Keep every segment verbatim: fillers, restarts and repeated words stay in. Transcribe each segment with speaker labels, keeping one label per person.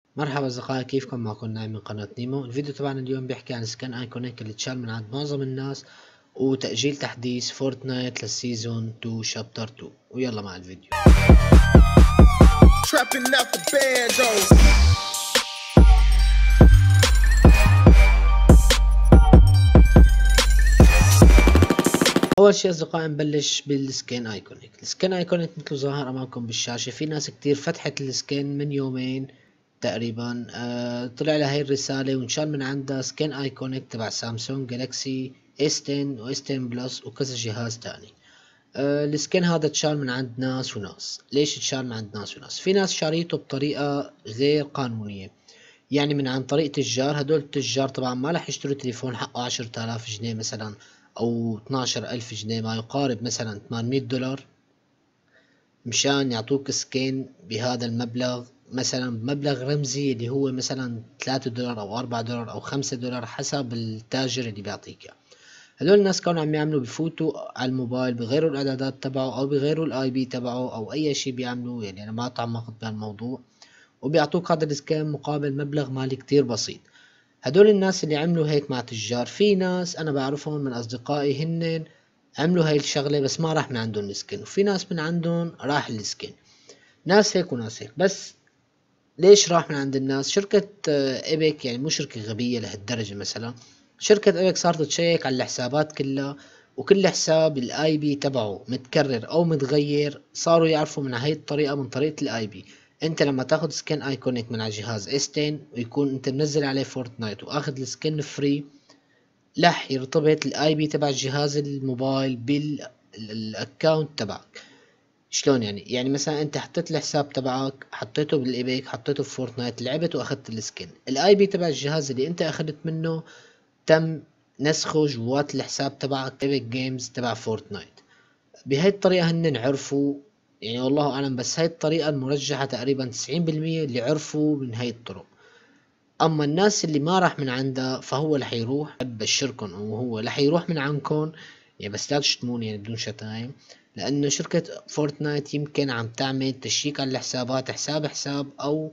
Speaker 1: مرحبا أصدقائي، كيفكم؟ معكم نايم من قناة نيمو. الفيديو تبعنا اليوم بيحكي عن سكان ايكونيك اللي اتشال من عند معظم الناس، وتأجيل تحديث فورتنايت للسيزون تو شابتر تو. ويلا مع الفيديو. Trapping out the bando. اول شيء اصدقائي نبلش بالسكين ايكونيك. السكين ايكونيك مثل ظاهر امامكم بالشاشة، في ناس كتير فتحت السكين من يومين تقريبا. آه طلع لها هاي الرسالة وانشال من عندها سكين ايكونيك تبع سامسونج جالكسي اس عشرة و اس عشرة بلس وكذا جهاز تاني. آه السكين هذا اتشال من عند ناس وناس. ليش اتشال من عند ناس وناس؟ في ناس شاريته بطريقة غير قانونية، يعني من عن طريق تجار. هدول التجار طبعا ما رح يشتروا تليفون حقه عشرة آلاف جنيه مثلا او اثناشر ألف جنيه، ما يقارب مثلا ثمانمية دولار، مشان يعطوك سكين بهذا المبلغ، مثلا بمبلغ رمزي اللي هو مثلا ثلاثة دولار او أربعة دولار او خمسة دولار حسب التاجر اللي بيعطيك اياه. هدول الناس كانوا عم يعملوا بفوتوا على الموبايل بغيروا الاعدادات تبعه او بغيروا الاي بي تبعه او اي شيء بيعملوا، يعني انا ما تعمقت بهالموضوع، وبيعطوك هذا السكين مقابل مبلغ مالي كتير بسيط. هدول الناس اللي عملوا هيك مع تجار، في ناس انا بعرفهم من اصدقائي هن عملوا هاي الشغلة بس ما راح من عندهم السكن، وفي ناس من عندهم راح السكن. ناس هيك وناس هيك. بس ليش راح من عند الناس؟ شركة ايبك، يعني مو شركة غبية لهالدرجة. مثلا شركة ايبك صارت تشيك على الحسابات كلها، وكل حساب الاي بي تبعه متكرر او متغير صاروا يعرفوا من هاي الطريقة، من طريقة الاي بي. انت لما تاخد سكن ايكونيك من على جهاز اس عشرة ويكون انت منزل عليه فورتنايت واخد السكن فري، رح يرتبط الاي بي تبع جهاز الموبايل بالاكونت تبعك. شلون يعني؟ يعني مثلا انت حطيت الحساب تبعك، حطيته بالايبك، حطيته في فورتنايت، لعبت واخدت السكن، الاي بي تبع الجهاز اللي انت اخدت منه تم نسخه جوات الحساب تبعك ايبك جيمز تبع فورتنايت. بهاي الطريقة هن عرفوا، يعني والله اعلم، بس هاي الطريقة المرجحة تقريبا تسعين بالمية اللي عرفوا من هاي الطرق. اما الناس اللي ما راح من عندها فهو رح يروح، بشركن وهو رح يروح من عندكم. يعني بس لا تشتموني يعني بدون شتايم، لانه شركة فورتنايت يمكن عم تعمل تشيك على الحسابات حساب حساب، او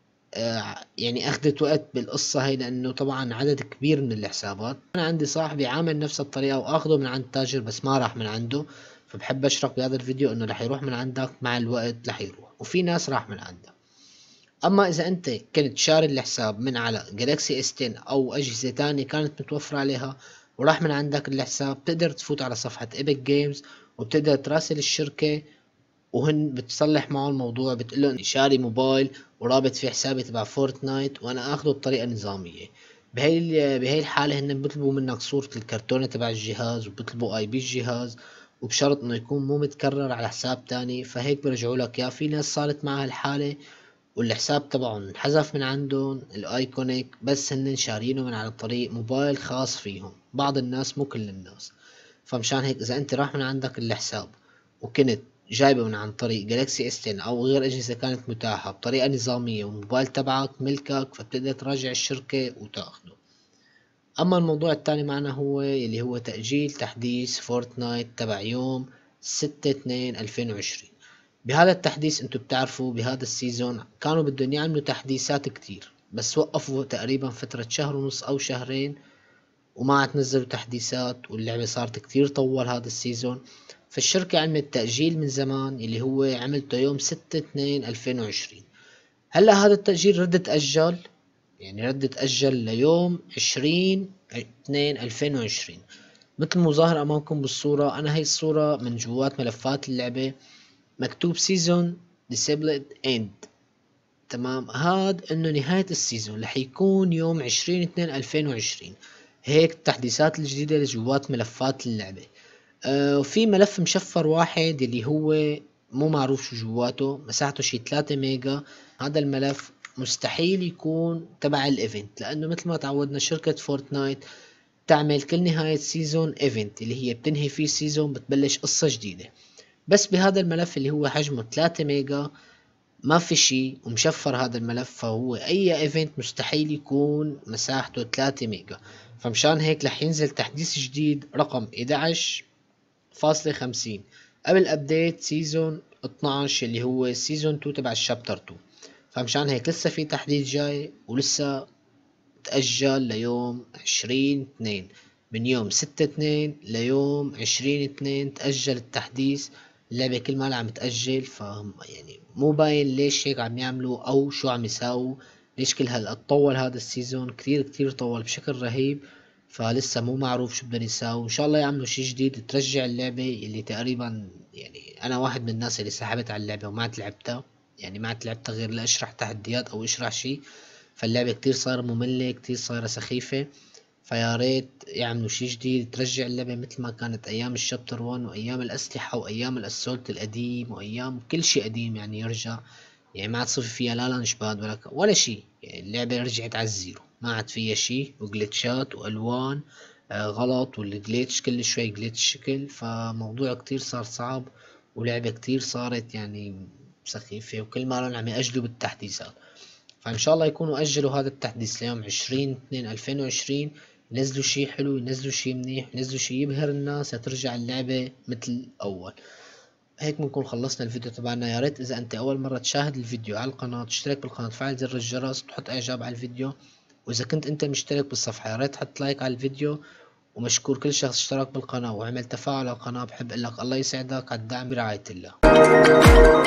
Speaker 1: آه يعني اخذت وقت بالقصة هاي، لانه طبعا عدد كبير من الحسابات. انا عندي صاحبي عامل نفس الطريقة واخذه من عند تاجر بس ما راح من عنده، فبحب اشرح بهذا الفيديو انه رح يروح من عندك مع الوقت، رح يروح. وفي ناس راح من عندها. اما اذا انت كنت شاري الحساب من على جالكسي اس عشرة او اجهزة تانية كانت متوفرة عليها وراح من عندك الحساب، تقدر تفوت على صفحة ايبك جيمز وبتقدر تراسل الشركة، وهن بتصلح معه الموضوع، بتقول له اني شاري موبايل ورابط فيه حسابي تبع فورتنايت وانا اخذه بطريقة نظامية. بهي بهي الحالة هن بيطلبوا منك صورة الكرتونة تبع الجهاز، وبيطلبوا اي بي الجهاز، وبشرط انه يكون مو متكرر على حساب تاني، فهيك بيرجعوا لك اياه. في ناس صارت معها الحالة والحساب تبعهم انحذف من عندهم الايكونيك، بس هن شارينه من على طريق موبايل خاص فيهم. بعض الناس مو كل الناس. فمشان هيك اذا انت راح من عندك الحساب وكنت جايبه من عن طريق جالكسي اس عشرة او غير اجهزة كانت متاحة بطريقة نظامية والموبايل تبعك ملكك، فبتقدر تراجع الشركة وتاخده. اما الموضوع الثاني معنا هو اللي هو تأجيل تحديث فورتنايت تبع يوم ستة اثنين ألفين وعشرين. بهذا التحديث انتو بتعرفوا بهذا السيزون كانوا بدهم يعملوا تحديثات كتير، بس وقفوا تقريبا فترة شهر ونص او شهرين وما عاد نزلوا تحديثات، واللعبة صارت كتير طول هذا السيزون. فالشركة عملت تأجيل من زمان اللي هو عملته يوم ستة اثنين ألفين وعشرين. هلا هذا التأجيل رد تأجل، يعني رد تأجل ليوم عشرين اثنين ألفين وعشرين. مثل ما ظاهر امامكم بالصورة، انا هي الصورة من جوات ملفات اللعبة مكتوب سيزون ديسيبلد اند. تمام، هاد انه نهاية السيزون رح يكون يوم عشرين اثنين ألفين وعشرين. هيك التحديثات الجديدة لجوات ملفات اللعبة. آه وفي ملف مشفر واحد اللي هو مو معروف شو جواته، مساحته شي ثلاثة ميجا. هذا الملف مستحيل يكون تبع الايفنت، لانه مثل ما تعودنا شركة فورتنايت تعمل كل نهاية سيزون ايفنت اللي هي بتنهي فيه سيزون بتبلش قصة جديدة. بس بهذا الملف اللي هو حجمه ثلاثة ميجا ما في شي، ومشفر هذا الملف، فهو اي ايفنت مستحيل يكون مساحته ثلاثة ميجا. فمشان هيك رح ينزل تحديث جديد رقم احد عشر فاصلة خمسين قبل ابديت سيزون اثناشر اللي هو سيزون اثنين تبع الشابتر اثنين. فمشان هيك لسه في تحديث جاي، ولسه تأجل ليوم عشرين اثنين، من يوم ستة اثنين ليوم عشرين اثنين تأجل التحديث. اللعبة كل ما عم تأجل، ف يعني مو باين ليش هيك عم يعملوا او شو عم يساووا، ليش كل هالقد طول هذا السيزون، كتير كتير طول بشكل رهيب. فلسه مو معروف شو بدهم يساووا. ان شاء الله يعملوا شي جديد ترجع اللعبة اللي تقريبا، يعني انا واحد من الناس اللي سحبت على اللعبة وما عاد لعبتها، يعني ما عاد لعبتها غير لاشرح تحديات او اشرح شي. فاللعبة كتير صار مملة، كتير صايرة سخيفة. فيا ريت يعملوا شي جديد ترجع اللعبة مثل ما كانت ايام الشابتر واحد وايام الاسلحة وايام الاسولت القديم وايام كل شي قديم، يعني يرجع. يعني ما عاد صفي فيها لا لانشباد ولا ك... ولا شي. يعني اللعبة رجعت على الزيرو، ما عاد فيها شي، وجلitchات والوان آه غلط، والجليتش كل شوي جليتش شكل. فموضوع كتير صار صعب، ولعبة كتير صارت يعني سخيفة، وكل ما عم يأجلوا بالتحديثات. فان شاء الله يكونوا اجلوا هذا التحديث ليوم عشرين اثنين ألفين وعشرين، ينزلوا شي حلو، ينزلوا شي منيح، ينزلوا شي يبهر الناس، ترجع اللعبة مثل اول. هيك بنكون خلصنا الفيديو تبعنا. يا ريت اذا انت اول مرة تشاهد الفيديو على القناة تشترك بالقناة، تفعل زر الجرس، تحط اعجاب على الفيديو. واذا كنت انت مشترك بالصفحة يا ريت تحط لايك على الفيديو. ومشكور كل شخص اشترك بالقناة وعمل تفاعل على القناة. بحب اقول لك الله يسعدك على الدعم برعاية الله.